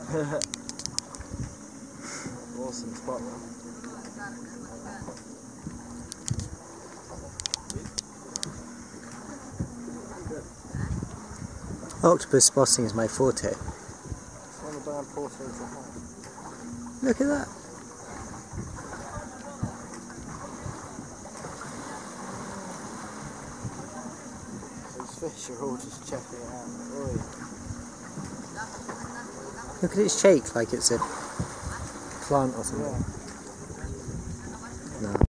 Awesome spot, man. Octopus spotting is my forte. It's one of the damn fortes I have. Look at that. Those fish are all just checking it out. Oi. Look at its shake like it's a plant or something. Yeah. No.